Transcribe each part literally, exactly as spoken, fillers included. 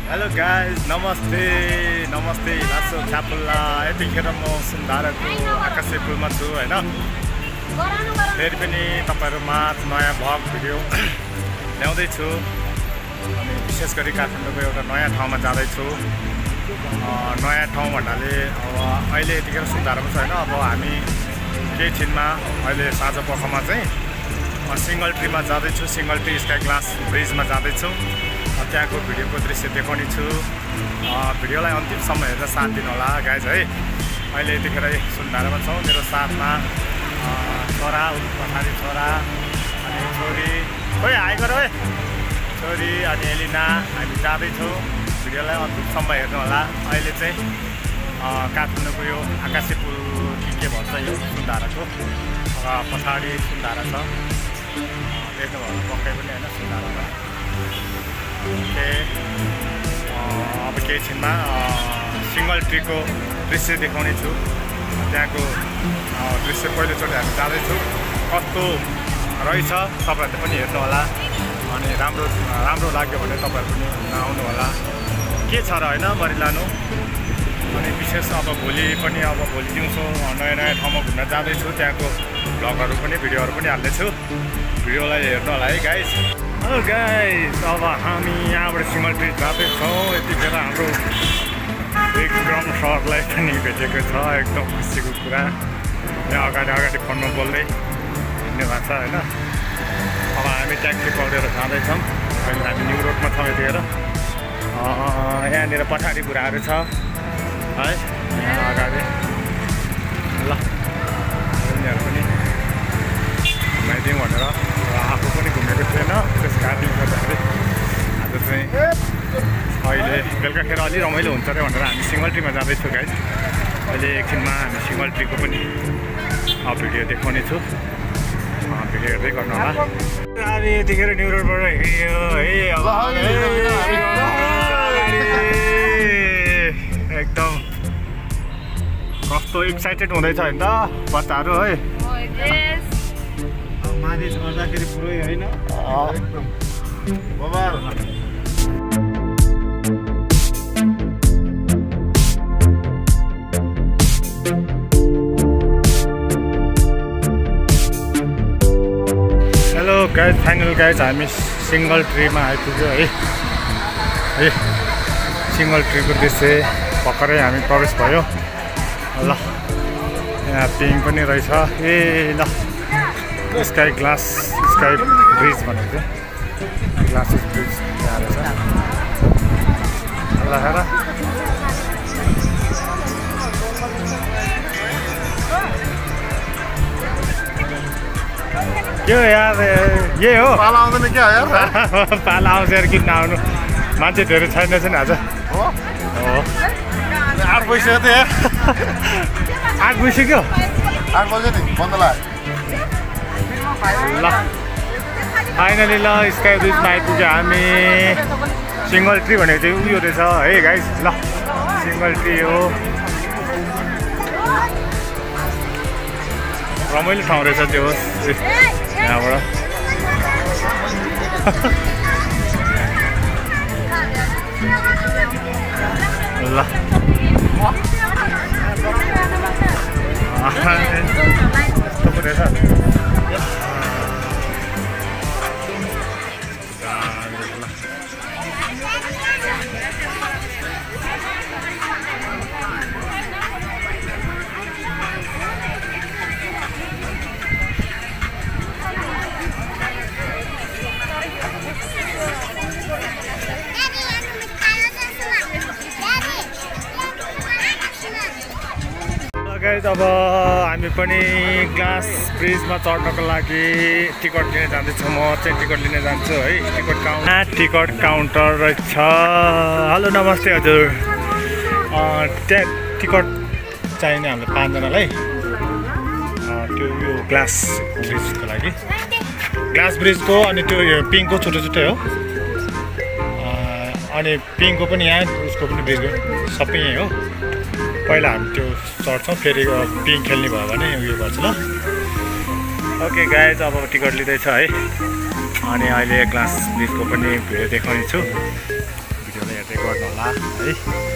Hello guys, नमस्ते नमस्ते लासो ख्यापुल्ला। यतिखेर म सुन्धाराको आकाशे पुलमा छु होइन। फेरि पनि तपाईँहरूमा नयाँ भ्लग भिडियो ल्याउँदैछु। अनि विशेष गरी काठमाडौँको एउटा नयाँ ठाउँमा जाँदैछु। नयाँ ठाउँ भन्नाले अब अहिले यतिखेर सुन्धारामा छ होइन। अब हामी केही छिनमा अहिले साँझ पखमा चाहिँ सिङ्गल ट्रीमा जाँदैछु। सिङ्गल ट्री स्काई ग्लास ब्रिजमा जाँदैछु। त्यहाँको भिडियोको दृश्य देखाउने छु। भिडियोलाई अन्तिमसम्म हेरेर साथ दिनु होला गाइज है। अहिले यतिखेर सुन्धारामा छौँ। मेरो साथमा छोरा, पछाडि छोरा अनि छोरी, खोइ हाई गर है छोरी अनि एलिना। हामी जाँदैछौँ। भिडियोलाई अन्तिमसम्म हेर्नु होला। अहिले चाहिँ काठमाडौँको यो आकाशे पुल के भन्छ यो सुन्धाराको पछाडि सुन्धारा छ। देख्नुभयो पक्कै पनि होइन सुन्धारामा। ओके, अब केही छिनमा सिङ्गल ट्रीको दृश्य देखाउने छु। त्यहाँको दृश्य पहिलोचोटि हामी जाँदैछौँ। कस्तो रहेछ तपाईँहरूले पनि हेर्नु होला। अनि राम्रो राम्रो लाग्यो भने तपाईँहरू पनि आउनु होला। के छ र होइन मरिलानु। अनि विशेष अब भोलि पनि अब भोलि दिउँसो नयाँ नयाँ ठाउँमा घुम्न जाँदैछु। त्यहाँको भ्लगहरू पनि भिडियोहरू पनि हाल्दैछु। भिडियोलाई हेर्नु होला है गाइज। हेलो गाइज, अब हामी यहाँबाट सिङ्गल ट्री जाँदैछौँ। यतिखेर हाम्रो विक्रम सरलाई पनि भेटेको छ। एकदम खुसीको कुरा। यहाँ अगाडि अगाडि फोनमा बोल्दै हिँड्नु भएको छ होइन। अब हामी ट्याक्सी पक्रेर जाँदैछौँ। अहिले हामी न्यु रोडमा छौँ यतिखेर। यहाँनिर पछाडि बुढाहरू छ है यहाँ अगाडि। ल उनीहरू पनि घुमाइदिउँ भनेर आफू पनि घुमेको थिएन। त्यस कारणले गर्दाखेरि आज चाहिँ अहिले बेलुकाखेर अलि रमाइलो हुन्छ अरे भनेर हामी सिङ्गल ट्रीमा जाँदैछौँ गाइज। अहिले एकछिनमा हामी सिङ्गल ट्रीको पनि भिडियो देखाउने छु। भिडियो हेर्दै गर्नु होला। हामी यतिखेर न्यु रोडबाट हिँड्यो है। अब एकदम कस्तो एक्साइटेड हुँदैछ होइन त बच्चाहरू है। मालिस गर्दाखेरि पुरै होइन एकदम बबाल। हेलो गाइज, फाइनल गाइज हामी सिङ्गल ट्रीमा आइपुग्यो है। है सिङ्गल ट्रीको दृश्य भर्खरै हामी प्रवेश भयो। ल यहाँ पिङ पनि रहेछ। ए ल स्काई ग्लास स्काई ब्रिज भनेको चाहिँ ग्लासेस ब्रिज त्यहाँ रहेछ। ल हेर यो यार यही हो। पाला आउँदैन क्या यार। पाला आउँछ यार, किन नआउनु। मान्छे धेरै छैन छ नि आज। हो आठ बजिसक्यो त यार। आठ बजिसक्यो। आठ बज्यो नि बन्द लाग्यो। ल फाइनली ल स्काई ब्रिजमा आइपुग्यो हामी। सिङ्गल ट्री भनेको चाहिँ उयो रहेछ है गाइस। ल सिङ्गल ट्री हो। रमाइलो ठाउँ रहेछ त्यो यहाँबाट। ल यस्तो पो रहेछ। गाइज अब हामी पनि ग्लास ब्रिजमा चढ्नको लागि टिकट लिन जाँदैछु। म चाहिँ टिकट लिन जान्छु है। टिकट काउन्टर टिकट काउन्टर रहेछ। हेलो नमस्ते हजुर। त्यहाँ टिकट चाहिने हाम्रो पाँचजनालाई। त्यो यो ग्लास ब्रिजको लागि ग्लास ब्रिजको अनि त्यो यो पिङको छुट्टै छुट्टै हो। अनि पिङको पनि यहाँ उसको पनि ब्रिजको सबै यहीँ हो। पहिला हामी त्यो चढ्छौँ, फेरि पिङ खेल्ने भयो भने उयो गर्छ ल। ओके गाइज, अब टिकट लिँदैछ है। अनि अहिले ग्लास ब्रिजको पनि भिडियो देखाउने छु। भिडियोलाई हेर्दै गर्नु होला है।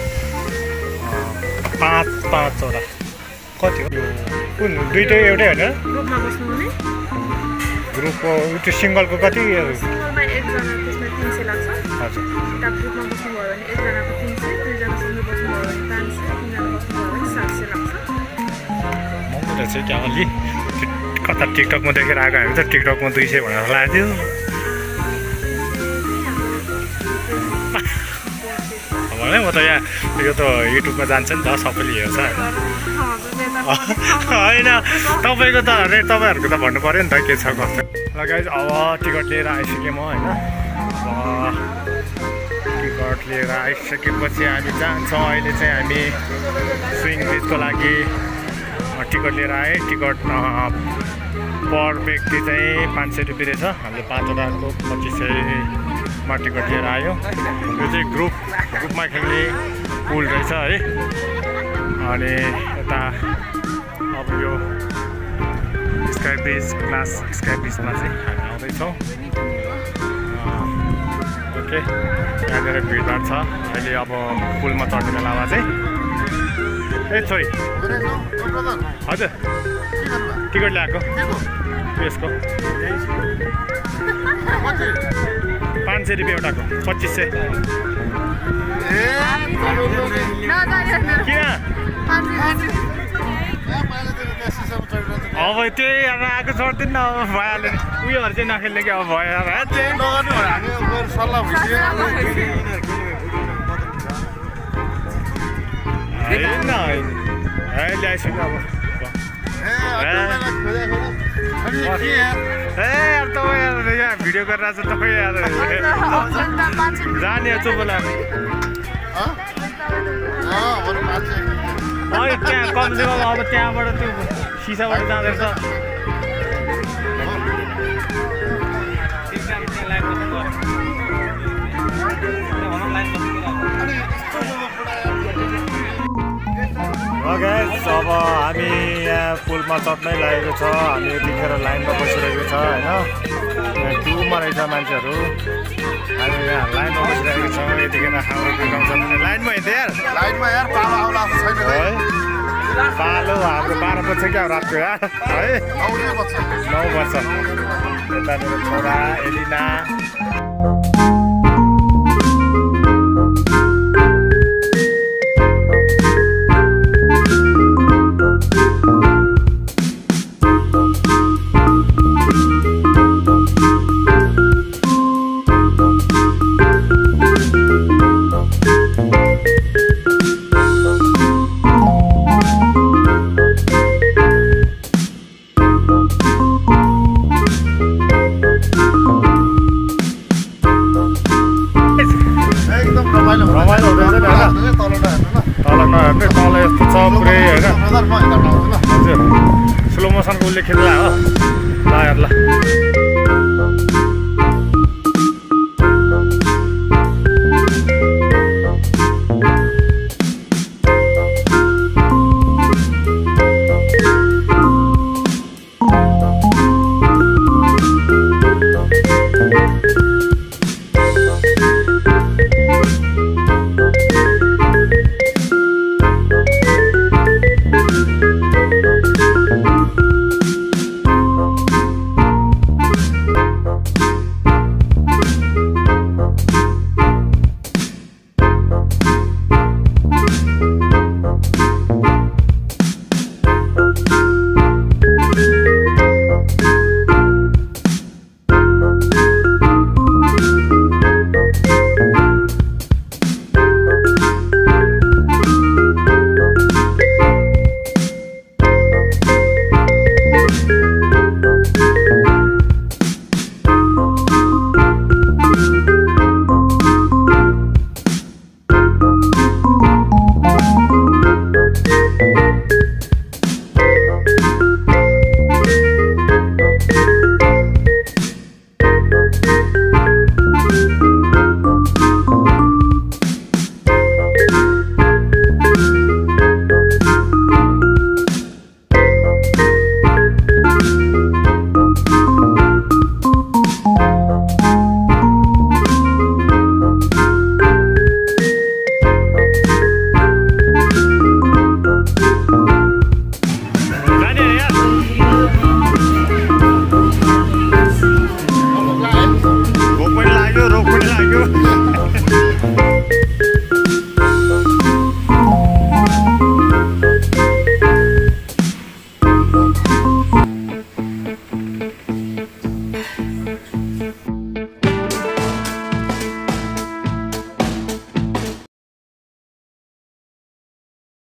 पाँच पाँचवटा कति हो कुन दुईटै एउटै होइन ग्रुपमा बस्नु भने ग्रुपको त्यो सिङ्गलको कति सिङ्गलमा एकजना त्यसमा तिन सय लाग्छ। हजुर एउटा ग्रुपमा बस्नुभयो भने एकजनाको तिन सय, दुईजना सँगै बस्नुभयो भने पाँच सय, तिनजना बस्नुभयो भने सात सय लाग्छ। महँगो रहेछ क्या अलि कता टिकटकमा देखेर आएको हामी त टिकटकमा दुई सय भनेर लाग्थ्यो। भने म त यहाँ यो त युट्युबमा जान्छ नि त सबैले हेर्छ होइन तपाईँको त रेट तपाईँहरूको त भन्नु पऱ्यो नि त के छ कस्तो। ल गाइज अब टिकट लिएर आइसकेँ म होइन। अब टिकट लिएर आइसकेपछि हामी जान्छौँ। अहिले चाहिँ हामी स्विङ ब्रिजको लागि टिकट लिएर आएँ। टिकट पर व्यक्ति चाहिँ पाँच सय रुपियाँ रहेछ। हामीले पाँचवटाको पच्चिस सयमा टिकट लिएर आयो। यो चाहिँ ग्रुप ग्रुपमा खेल्ने पुल रहेछ है। अनि यता अब यो स्काई ब्रिज क्लास स्काई ब्रिजमा चाहिँ हामी आउँदैछौँ। ओके यहाँनिर भिडभाड छ अहिले। अब पुलमा चढ्ने बेलामा चाहिँ ए छोरी हजुर टिकट ल्याएको यसको पाँच सय रुपियाँ एउटाको पच्चिस सय किन अब त्यही अब आएको चढ्दैन अब भइहाल्यो उयोहरू चाहिँ नखेल्ने कि अब भयो होइन है ल्याइसक्यो अब ए यार तपाईँ यहाँ भिडियो गरिरहेको छ तपाईँ यार जाने चुप बोला त्यहाँ कमसेकम अब त्यहाँबाट त्यो सिसाबाट जाँदैछ। अब हामी यहाँ पुलमा चढ्नै लागेको छ। हामी यतिखेर लाइनमा बसिरहेको छ होइन। यहाँ क्युमा रहेछ मान्छेहरू। हामी यहाँ लाइनमा बसिरहेको छौँ। यतिखेर हाम्रो प्रोग्राम छ भने लाइनमा हिँड्दै यार लाइनमा यार पालो आउला छैन है। पालो हाम्रो बाह्र बज्छ क्या रातको यार है नौ बज्छ। यता मेरो छोरा एलिना स्लो मोसनको उसले खेल्ला हो ल हेर ल